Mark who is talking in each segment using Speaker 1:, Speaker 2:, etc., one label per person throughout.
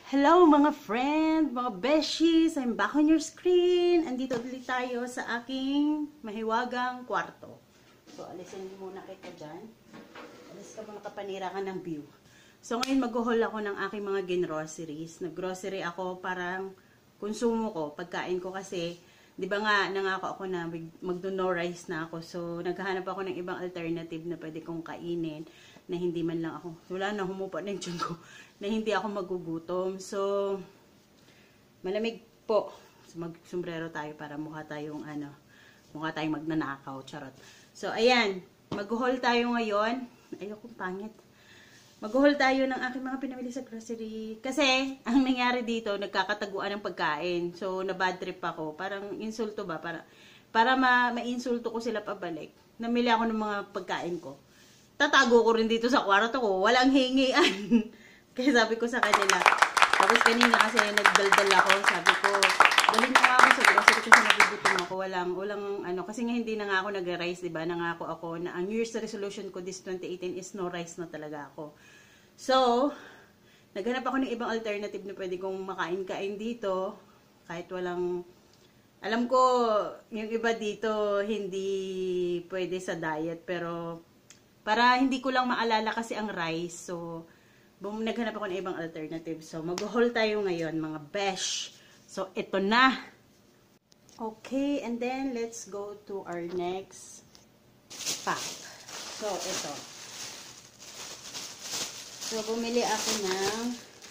Speaker 1: Hello mga friend, mga beshies, I'm back on your screen. Andito ulit tayo sa aking mahiwagang kwarto. So, alisin muna kita dyan. Alis ka muna kapanira ka ng view. So, ngayon mag-haul ako ng aking mga groceries. Nag-grocery ako parang konsumo ko, pagkain ko kasi, di ba nga, nangako ako na magdo-no rice na ako. So, naghahanap ako ng ibang alternative na pwede kong kainin na hindi man lang ako, wala na, humupa na yung tiyan ko, na hindi ako magugutom. So, malamig po. So, mag-sombrero tayo para mukha tayong magnanakaw, charot. So, ayan, mag-haul tayo ngayon. Ayokong pangit. Mag-haul tayo ng aking mga pinamili sa grocery. Kasi, ang nangyari dito, nagkakataguan ng pagkain. So, na-bad trip ako. Parang insulto ba? Para ma-insulto ko sila pabalik. Namili ako ng mga pagkain ko. Tatago ko rin dito sa kwarto ko. Walang hingian. Kaya sabi ko sa kanila. Tapos kanina kasi nagdaldal ako. Sabi ko, dalhin mo nga ako sa grocery kasi nagugutom ako. Walang kasi nga hindi na nga ako nag-rice, diba? Nangako ako na ang New Year's resolution ko this 2018 is no rice na talaga ako. So, naghanap ako ng ibang alternative na pwede kong makain-kain dito. Kahit walang, alam ko, yung iba dito hindi pwede sa diet, pero para hindi ko lang maalala kasi ang rice. So, naghanap ako ng ibang alternative. So, mag-haul tayo ngayon, mga besh. So, ito na. Okay, and then, let's go to our next pack. So, ito. So, bumili ako ng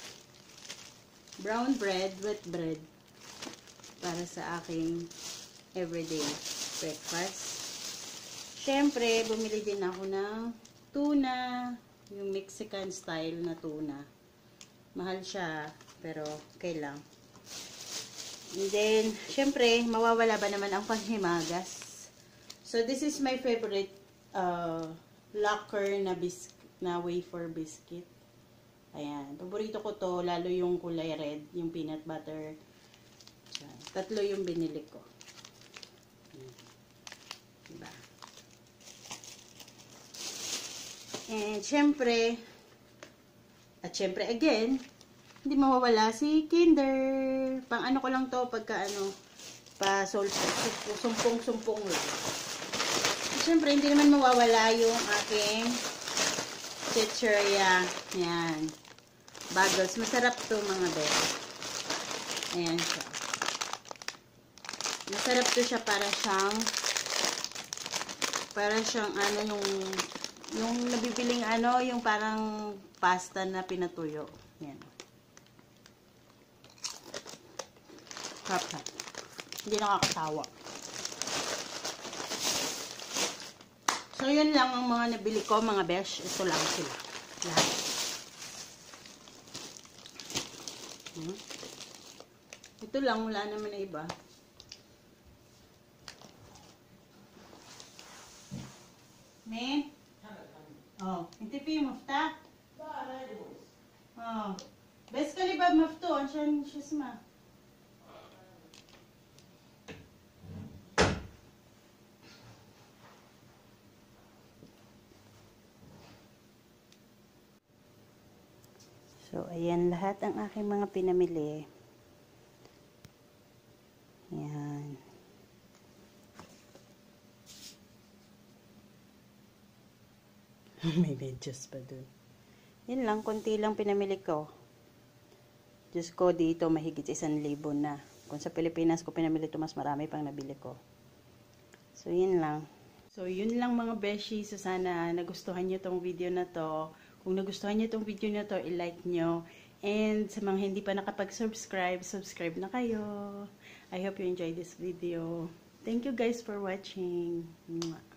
Speaker 1: brown bread, wheat bread, para sa aking everyday breakfast. Siyempre, bumili din ako ng tuna, yung Mexican style na tuna. Mahal siya, pero okay lang. And then, siyempre, mawawala ba naman ang panghimagas? So, this is my favorite locker na wafer biscuit. Ayan. Paborito ko to, lalo yung kulay red, yung peanut butter. Ayan. 3 yung binili ko. Diba? And syempre, again, hindi mawawala si Kinder. Pang ano ko lang to, pagka sumpong-sumpong lang. At syempre, hindi naman mawawala yung aking chicheria. Yan. Bagels. Masarap to mga best. Ayan siya. Masarap to siya para siyang yung nabibiling yung parang pasta na pinatuyo. Yan. Harap. Hindi nakakasawa. So, yun lang ang mga nabili ko, mga besh. Ito lang sila. Lahat. Ito lang, wala naman na iba. Me? Oh, انت في مفتاح؟ لا لا يجوز. بس خلي باب مفتوح عشان شو اسمه. So, ayan lahat ang aking mga pinamili. Ayan. May medyas pa dun. Yan lang, konti lang pinamili ko. Diyos ko, dito mahigit 1,000 na. Kung sa Pilipinas ko pinamili ito, mas marami pang nabili ko. So, yun lang. So, yun lang mga beshi. So, sana nagustuhan nyo tong video na to. Kung nagustuhan nyo tong video na to, i-like nyo. And sa mga hindi pa nakapag-subscribe, subscribe na kayo. I hope you enjoyed this video. Thank you guys for watching.